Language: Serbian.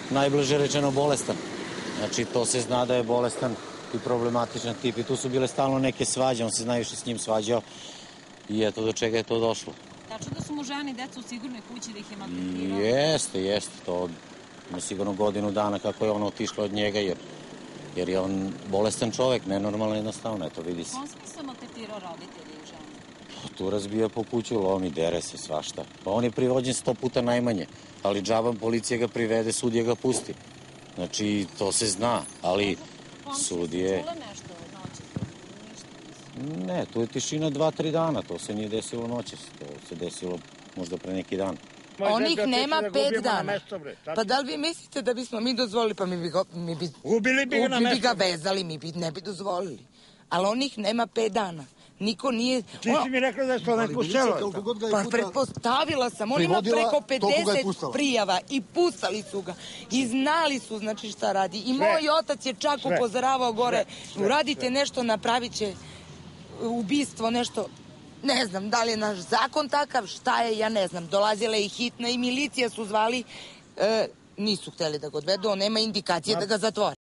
najbliže rečeno bolestan. Znači, to se zna da je bolestan i problematičan tip i tu su bile stalno neke svađe, on se najviše s njim svađao i eto do čega je to došlo. Tačno da su mu žena i deca u sigurnoj kući, da ih je maltretirao? Jeste, to ima sigurno godinu dana kako je ona otišla od njega jer je on bolestan čovek, nenormalno jednostavno, eto vidi se. U kom smislu maltretirao roditelje i ženu? Tu razbija po kuću, lomi, dere se, svašta. Pa on je privođen 100 puta najmanje, ali džabam policija ga privede, sudija ga pusti. Znači, to se zna, ali sudije... Čula nešto noći? Ne, tu je tišina 2-3 dana, to se nije desilo noćas, to se desilo možda pre neki dan. Onih nema 5 dana. Pa da li vi mislite da bismo mi dozvolili, pa mi bi ga vezali, mi bi ne bi dozvolili. Ali onih nema 5 dana. Niko nije... Ti si mi rekla da se ona pustila. Pa pretpostavila sam, on ima preko 50 prijava i pustali su ga. I znali su, znači šta radi. I moj otac je čak upozoravao gore, uradite nešto, napravit će ubistvo, nešto... Ne znam, da li je naš zakon takav, šta je, ja ne znam. Dolazila je i hitna i milicija su zvali, nisu hteli da ga odvedu, on nema indikacije da ga zatvore.